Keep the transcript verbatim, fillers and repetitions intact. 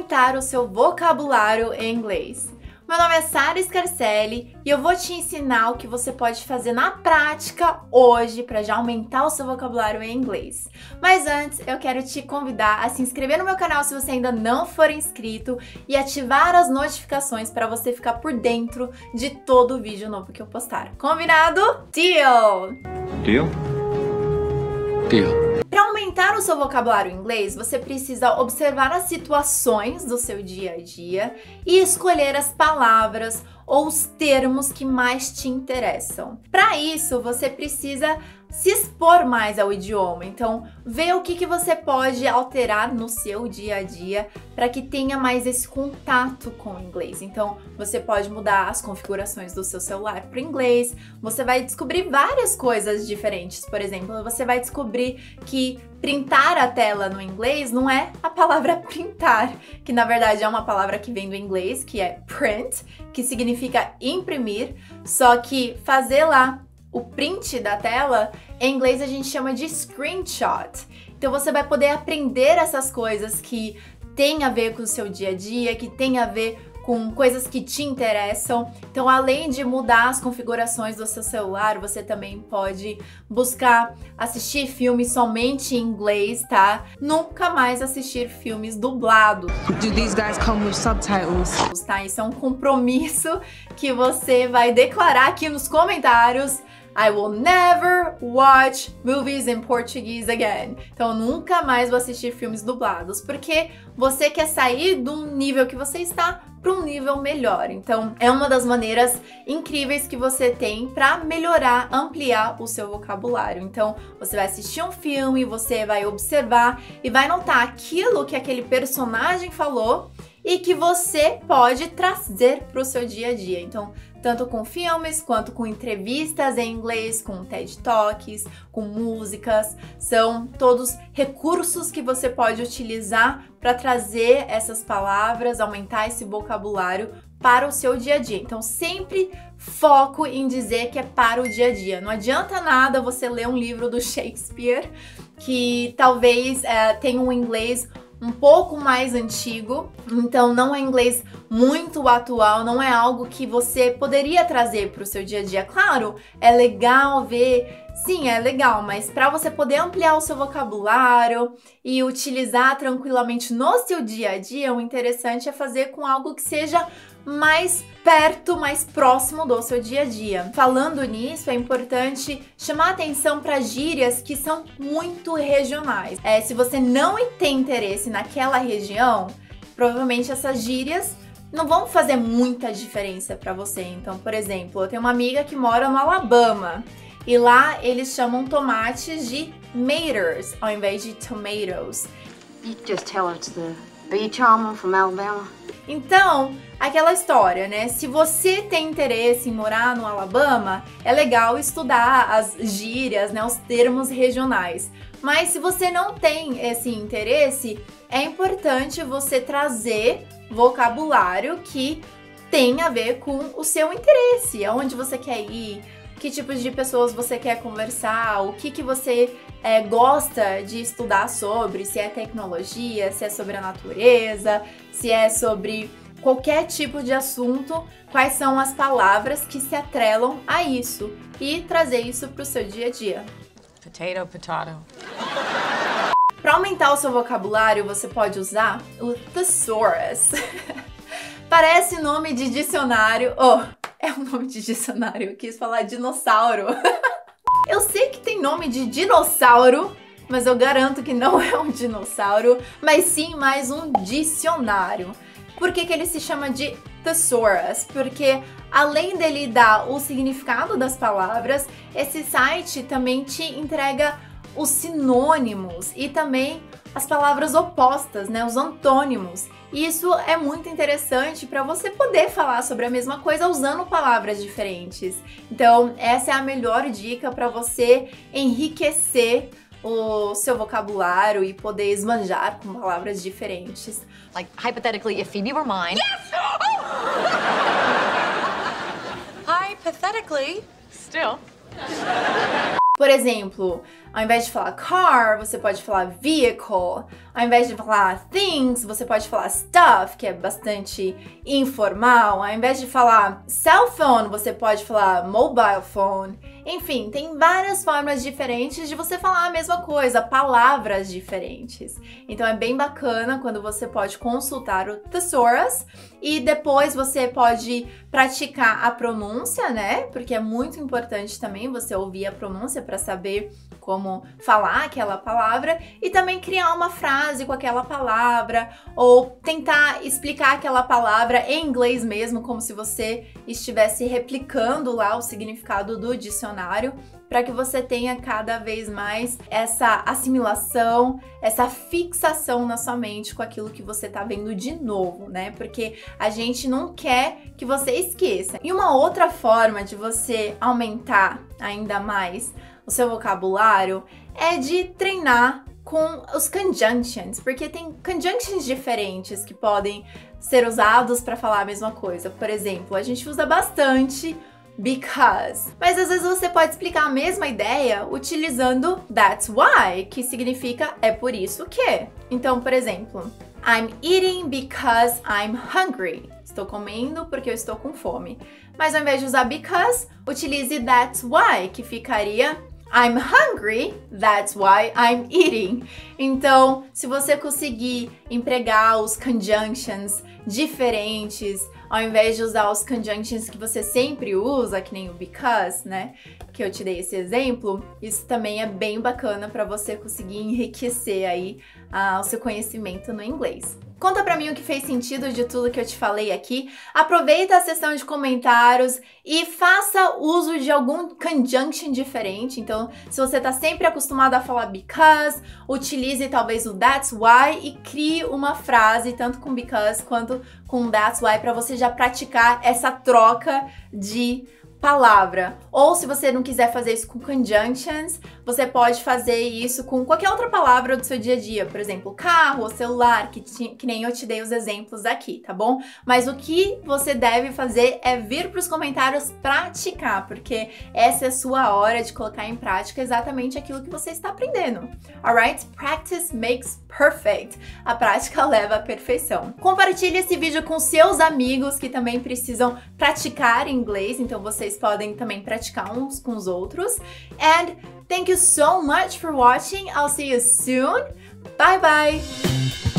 aumentar o seu vocabulário em inglês. Meu nome é Sara Scarcelli e eu vou te ensinar o que você pode fazer na prática hoje para já aumentar o seu vocabulário em inglês. Mas antes, eu quero te convidar a se inscrever no meu canal se você ainda não for inscrito e ativar as notificações para você ficar por dentro de todo vídeo novo que eu postar. Combinado? Deal! Deal? Deal. Para aumentar o seu vocabulário em inglês, você precisa observar as situações do seu dia a dia e escolher as palavras ou os termos que mais te interessam. Para isso, você precisa se expor mais ao idioma, então vê o que, que você pode alterar no seu dia a dia para que tenha mais esse contato com o inglês. Então você pode mudar as configurações do seu celular para o inglês, você vai descobrir várias coisas diferentes. Por exemplo, você vai descobrir que printar a tela no inglês não é a palavra printar, que na verdade é uma palavra que vem do inglês, que é print, que significa imprimir, só que fazer lá o print da tela, em inglês a gente chama de screenshot. Então você vai poder aprender essas coisas que tem a ver com o seu dia a dia, que tem a ver com coisas que te interessam. Então, além de mudar as configurações do seu celular, você também pode buscar assistir filmes somente em inglês, tá? Nunca mais assistir filmes dublados. Do these guys come with subtitles? Tá? Isso é um compromisso que você vai declarar aqui nos comentários. I will never watch movies in Portuguese again. Então, nunca mais vou assistir filmes dublados, porque você quer sair de um nível que você está para um nível melhor. Então, é uma das maneiras incríveis que você tem para melhorar, ampliar o seu vocabulário. Então, você vai assistir um filme, você vai observar e vai notar aquilo que aquele personagem falou e que você pode trazer para o seu dia a dia. Então, tanto com filmes, quanto com entrevistas em inglês, com TED Talks, com músicas, são todos recursos que você pode utilizar para trazer essas palavras, aumentar esse vocabulário para o seu dia a dia. Então, sempre foco em dizer que é para o dia a dia. Não adianta nada você ler um livro do Shakespeare que talvez é, tenha um inglês um pouco mais antigo, então não é inglês muito atual, não é algo que você poderia trazer para o seu dia a dia. Claro, é legal ver, sim, é legal, mas para você poder ampliar o seu vocabulário e utilizar tranquilamente no seu dia a dia, o interessante é fazer com algo que seja mais perto, mais próximo do seu dia a dia. Falando nisso, é importante chamar atenção para gírias que são muito regionais. É, se você não tem interesse naquela região, provavelmente essas gírias não vão fazer muita diferença para você. Então, por exemplo, eu tenho uma amiga que mora no Alabama e lá eles chamam tomates de maters ao invés de tomatoes. You just tell her it's the beach almond from Alabama. Então, aquela história, né? Se você tem interesse em morar no Alabama, é legal estudar as gírias, né? Os termos regionais. Mas se você não tem esse interesse, é importante você trazer vocabulário que tem a ver com o seu interesse, aonde você quer ir, que tipos de pessoas você quer conversar, o que, que você é, gosta de estudar sobre, se é tecnologia, se é sobre a natureza, se é sobre qualquer tipo de assunto, quais são as palavras que se atrelam a isso e trazer isso para o seu dia a dia. Potato, potato. Para aumentar o seu vocabulário, você pode usar o thesaurus. Parece nome de dicionário. Oh, é um nome de dicionário. Eu quis falar dinossauro. Eu sei que tem nome de dinossauro, mas eu garanto que não é um dinossauro, mas sim mais um dicionário. Por que que ele se chama de thesaurus? Porque além dele dar o significado das palavras, esse site também te entrega os sinônimos e também as palavras opostas, né, os antônimos. E isso é muito interessante para você poder falar sobre a mesma coisa usando palavras diferentes. Então, essa é a melhor dica para você enriquecer o seu vocabulário e poder esbanjar com palavras diferentes. Like, hypothetically, if Phoebe were mine... Yes! Hypothetically, still. Por exemplo, Ao invés de falar car, você pode falar vehicle. Ao invés de falar things, você pode falar stuff, que é bastante informal. Ao invés de falar cell phone, você pode falar mobile phone. Enfim, tem várias formas diferentes de você falar a mesma coisa, palavras diferentes. Então é bem bacana quando você pode consultar o Thesaurus e depois você pode praticar a pronúncia, né? Porque é muito importante também você ouvir a pronúncia para saber como falar aquela palavra e também criar uma frase com aquela palavra ou tentar explicar aquela palavra em inglês mesmo, como se você estivesse replicando lá o significado do dicionário, para que você tenha cada vez mais essa assimilação, essa fixação na sua mente com aquilo que você tá vendo de novo, né? Porque a gente não quer que você esqueça. E uma outra forma de você aumentar ainda mais o seu vocabulário é de treinar com os conjunctions, porque tem conjunctions diferentes que podem ser usados para falar a mesma coisa. Por exemplo, a gente usa bastante because, mas às vezes você pode explicar a mesma ideia utilizando that's why, que significa é por isso que. Então, por exemplo, I'm eating because I'm hungry. Estou comendo porque eu estou com fome. Mas ao invés de usar because, utilize that's why, que ficaria I'm hungry, that's why I'm eating. Então, se você conseguir empregar os conjunctions diferentes, ao invés de usar os conjunctions que você sempre usa, que nem o because, né? Que eu te dei esse exemplo, isso também é bem bacana para você conseguir enriquecer aí uh, o seu conhecimento no inglês. Conta pra mim o que fez sentido de tudo que eu te falei aqui. Aproveita a seção de comentários e faça uso de algum conjunction diferente. Então, se você tá sempre acostumado a falar because, utilize talvez o that's why e crie uma frase tanto com because quanto com that's why para você já praticar essa troca de palavra. Ou se você não quiser fazer isso com conjunctions, você pode fazer isso com qualquer outra palavra do seu dia a dia, por exemplo, carro ou celular, que, ti, que nem eu te dei os exemplos aqui, tá bom? Mas o que você deve fazer é vir para os comentários praticar, porque essa é a sua hora de colocar em prática exatamente aquilo que você está aprendendo. Alright? Practice makes perfect. A prática leva à perfeição. Compartilhe esse vídeo com seus amigos que também precisam praticar inglês, então vocês podem também praticar uns com os outros. And thank you so much for watching. I'll see you soon. Bye bye!